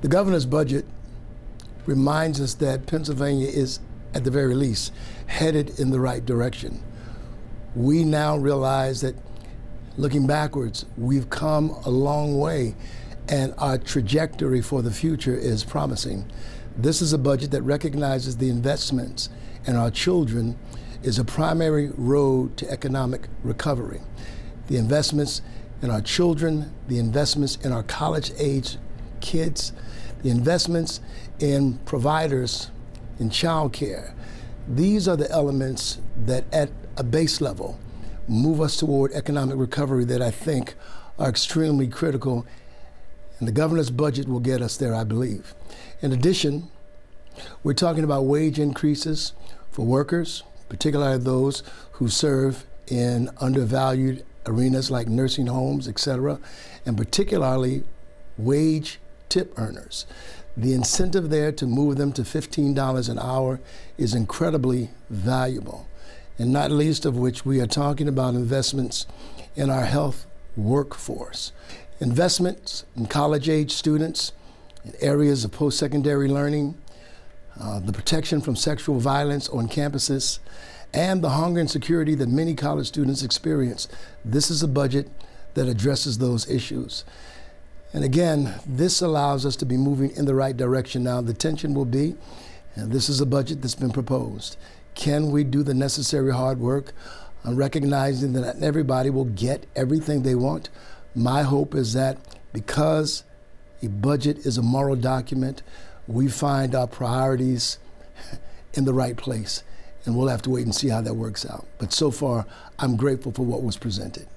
The governor's budget reminds us that Pennsylvania is, at the very least, headed in the right direction. We now realize that, looking backwards, we've come a long way, and our trajectory for the future is promising. This is a budget that recognizes the investments in our children is a primary road to economic recovery. The investments in our children, the investments in our college-age kids, the investments in providers in child care. These are the elements that at a base level move us toward economic recovery that I think are extremely critical, and the governor's budget will get us there, I believe. In addition, we're talking about wage increases for workers, particularly those who serve in undervalued arenas like nursing homes, etc., and particularly wage tip earners. The incentive there to move them to $15 an hour is incredibly valuable, and not least of which we are talking about investments in our health workforce. Investments in college-age students, in areas of post-secondary learning, the protection from sexual violence on campuses, and the hunger and security that many college students experience. This is a budget that addresses those issues. And again, this allows us to be moving in the right direction. Now, the tension will be, and this is a budget that's been proposed. Can we do the necessary hard work on recognizing that not everybody will get everything they want? My hope is that because a budget is a moral document, we find our priorities in the right place. And we'll have to wait and see how that works out. But so far, I'm grateful for what was presented.